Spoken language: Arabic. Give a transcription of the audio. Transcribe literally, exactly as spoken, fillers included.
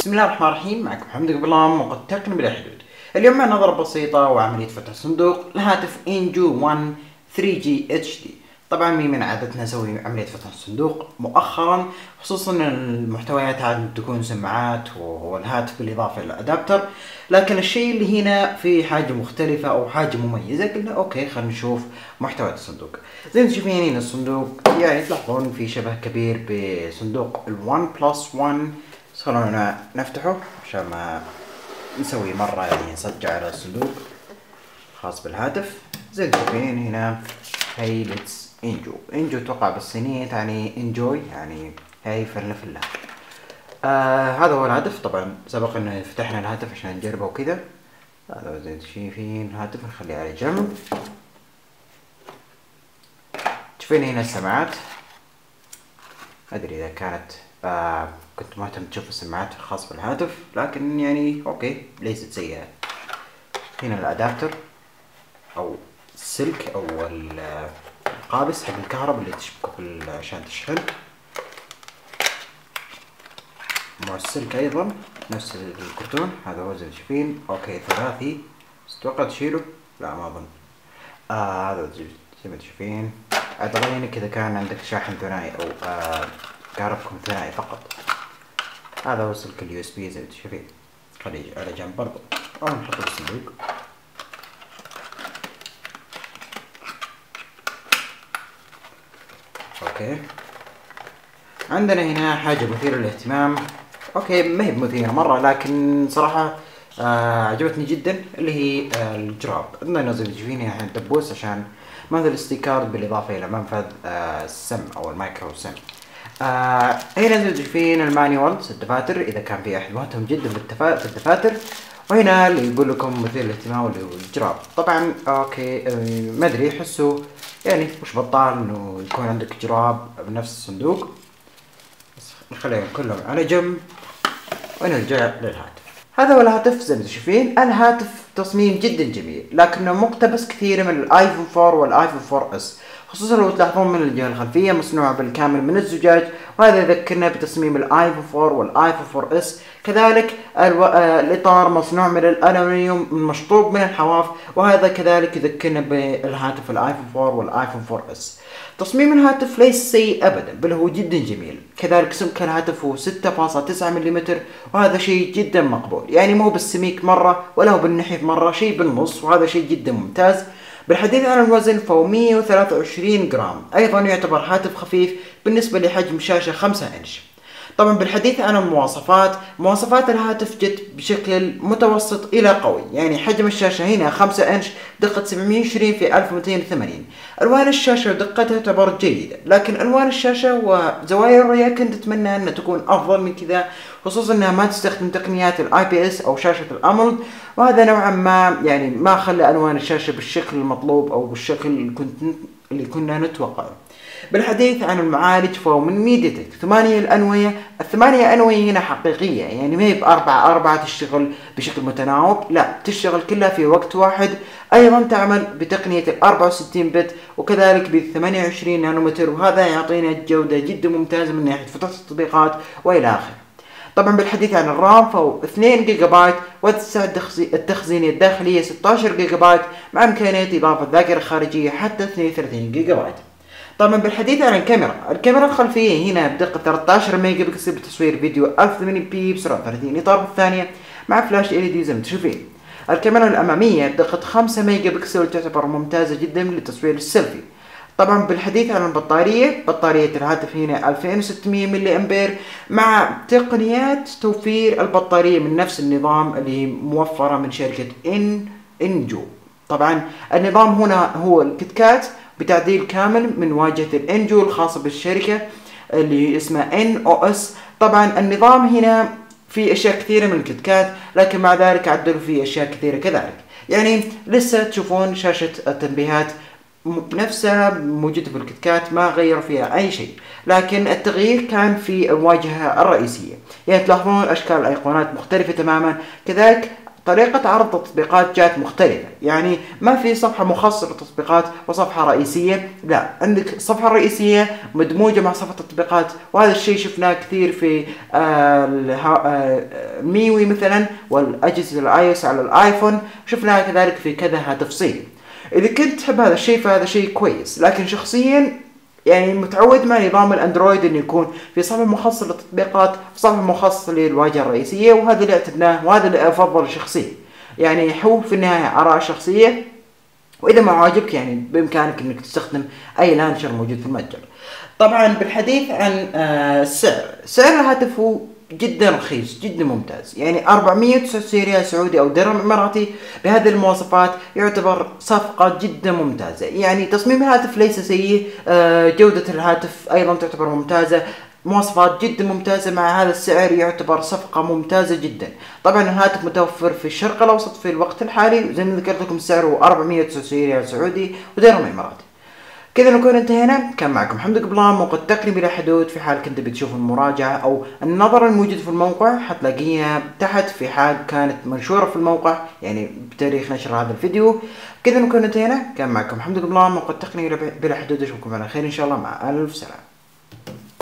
بسم الله الرحمن الرحيم. معكم محمد قبلام وقد تقني بلا حدود. اليوم معنا نظرة بسيطة وعملية فتح صندوق لهاتف انجو واحد ثري جي اتش دي. طبعا مي من عادتنا نسوي عملية فتح الصندوق مؤخرا، خصوصا المحتويات عادة تكون سماعات والهاتف بالاضافة الى الادابتر، لكن الشيء اللي هنا في حاجة مختلفة او حاجة مميزة. قلنا اوكي خلينا نشوف محتويات الصندوق. زي ما تشوفين هنا الصندوق يعني تلاحظون في شبه كبير بصندوق الون بلس ون. خلونا نفتحه عشان ما نسوي مرة يعني نصجع على الصندوق خاص بالهاتف. زي ما تشوفين هنا هاي ليتس انجو. انجو توقع بالصينية يعني انجوي، يعني هاي فلنفلها. آه هذا هو الهاتف. طبعا سبق ان فتحنا الهاتف عشان نجربه وكذا. هذا زي ما تشوفين الهاتف نخليه على جنب. تشوفين هنا السماعات، ادري اذا كانت آه كنت مهتم تشوف السماعات الخاص بالهاتف، لكن يعني اوكي ليست سيئة. هنا الادابتر او السلك او القابس حق الكهرباء اللي تشبكه عشان تشحن، مع السلك ايضا نفس الكرتون. هذا هو زي ما تشوفين اوكي ثلاثي، بس اتوقع تشيله، لا ما اظن. آه هذا زي ما تشوفين. اتغيرك اذا كان عندك شاحن ثنائي او آه كهربكم ثنائي فقط. هذا هو سلك اليو اس بي زي ما تشوفين، خليه على جنب برضو او نحطه بالصندوق. اوكي عندنا هنا حاجة مثيرة للاهتمام. اوكي ما هي مثيرة مرة، لكن صراحة آه عجبتني جدا، اللي هي آه الجراب. عندنا زي ما تشوفين هنا دبوس عشان منفذ الاستيكار بالاضافة الى منفذ آه السم او المايكرو سم. آه هنا زي ما تشوفين المانيوال الدفاتر اذا كان في احد مهتم جدا في الدفاتر، وهنا اللي يقول لكم مثير للاهتمام اللي هو الجراب. طبعا اوكي آه ما ادري احسه يعني مش بطال انه يكون عندك جراب بنفس الصندوق، بس نخليهم كلهم على جنب ونرجع للهاتف. هذا هو الهاتف. زي ما تشوفين الهاتف تصميم جدا جميل، لكنه مقتبس كثير من الايفون فور والايفون فور اس، خصوصا لو تلاحظون من الجهة الخلفية مصنوعة بالكامل من الزجاج، وهذا يذكرنا بتصميم الايفون فور والايفون فور اس. كذلك الو... آه... الاطار مصنوع من الالومنيوم مشطوب من الحواف، وهذا كذلك يذكرنا بالهاتف الايفون فور والايفون فور اس. تصميم الهاتف ليس سيء ابدا، بل هو جدا جميل. كذلك سمك الهاتف هو ستة فاصلة تسعة ملم، وهذا شيء جدا مقبول، يعني مو بالسميك مرة ولا هو بالنحيف مرة، شيء بالنص، وهذا شيء جدا ممتاز. بالحديث عن الوزن فهو مئة وثلاثة وعشرين جرام، ايضا يعتبر هاتف خفيف بالنسبة لحجم شاشة خمسة انش. طبعا بالحديث عن المواصفات، مواصفات الهاتف جت بشكل متوسط الى قوي، يعني حجم الشاشة هنا خمسة انش، دقة سبعمئة وعشرين في ألف ومئتين وثمانين. الوان الشاشة ودقتها تعتبر جيدة، لكن الوان الشاشة وزوايا الرؤية كنت اتمنى انها تكون افضل من كذا، خصوصا انها ما تستخدم تقنيات الاي بي اس او شاشة الامولد، وهذا نوعا ما يعني ما خلى الوان الشاشة بالشكل المطلوب او بالشكل اللي كنت اللي كنا نتوقعه. بالحديث عن المعالج فهو من ميديتك ثمانية الأنوية. الثمانية أنوية هنا حقيقية، يعني ما هي بأربعة أربعة تشتغل بشكل متناوب، لا تشتغل كلها في وقت واحد. أيضا تعمل بتقنية الأربعة وستين بت، وكذلك بالثمانية وعشرين نانومتر، وهذا يعطينا جودة جدا ممتازة من ناحية فتح التطبيقات وإلى آخره. طبعا بالحديث عن الرام فهو اثنين جيجا بايت، وتسع التخزينية الداخلية ستة عشر جيجا بايت، مع إمكانية إضافة ذاكرة خارجية حتى اثنين وثلاثين جيجا بايت. طبعا بالحديث عن الكاميرا، الكاميرا الخلفية هنا بدقة ثلاثة عشر ميجا بكسل بتصوير فيديو ألف وثمانين بي بسرعة ثلاثين إطار بالثانية مع فلاش ال إي دي زي ما تشوفين. الكاميرا الأمامية بدقة خمسة ميجا بكسل وتعتبر ممتازة جدا لتصوير السيلفي. طبعا بالحديث عن البطارية، بطارية الهاتف هنا ألفين وستمئة ملي أمبير، مع تقنيات توفير البطارية من نفس النظام اللي موفرة من شركة إن إنجو. طبعا النظام هنا هو الكتكات بتعديل كامل من واجهة الانجو الخاصة بالشركة اللي اسمها ان او اس. طبعا النظام هنا في اشياء كثيرة من الكتكات، لكن مع ذلك عدلوا فيه اشياء كثيرة كذلك، يعني لسه تشوفون شاشة التنبيهات نفسها موجودة في الكتكات، ما غيروا فيها اي شيء، لكن التغيير كان في الواجهة الرئيسية، يعني تلاحظون اشكال الايقونات مختلفة تماما. كذلك طريقة عرض التطبيقات جات مختلفة، يعني ما في صفحة مخصصة للتطبيقات وصفحة رئيسية، لا عندك الصفحة الرئيسية مدموجة مع صفحة التطبيقات. وهذا الشيء شفناه كثير في الميوي مثلا والأجهزة الاي اس على الايفون، شفناها كذلك في كذا هاتف صيني. اذا كنت تحب هذا الشيء فهذا شيء كويس، لكن شخصيا يعني متعود مع نظام الاندرويد انه يكون في صفحه مخصصه للتطبيقات وصفحه مخصصه للواجهه الرئيسيه، وهذا اللي اعتدناه وهذا اللي افضل شخصيا. يعني هو في النهايه اراء شخصيه، واذا ما عاجبك يعني بامكانك انك تستخدم اي لانشر موجود في المتجر. طبعا بالحديث عن السعر، سعر الهاتف هو جدا رخيص جدا ممتاز، يعني أربعمية وتسعة وتسعين ريال سعودي او درهم اماراتي بهذه المواصفات يعتبر صفقة جدا ممتازة. يعني تصميم الهاتف ليس سيء، جودة الهاتف ايضا تعتبر ممتازة، مواصفات جدا ممتازة، مع هذا السعر يعتبر صفقة ممتازة جدا. طبعا الهاتف متوفر في الشرق الاوسط في الوقت الحالي، زي ما ذكرت لكم سعره أربعمية وتسعة وتسعين ريال سعودي ودرهم اماراتي. كذا نكون انتهينا. كان معكم حمد قبلان، موقع تقني بلا حدود. في حال كنت بتشوف المراجعة او النظرة الموجودة في الموقع حتلاقيها تحت في حال كانت منشورة في الموقع، يعني بتاريخ نشر هذا الفيديو. كذا نكون انتهينا. كان معكم حمد قبلان، موقع تقني بلا حدود. اشوفكم على خير ان شاء الله، مع الف سلامة.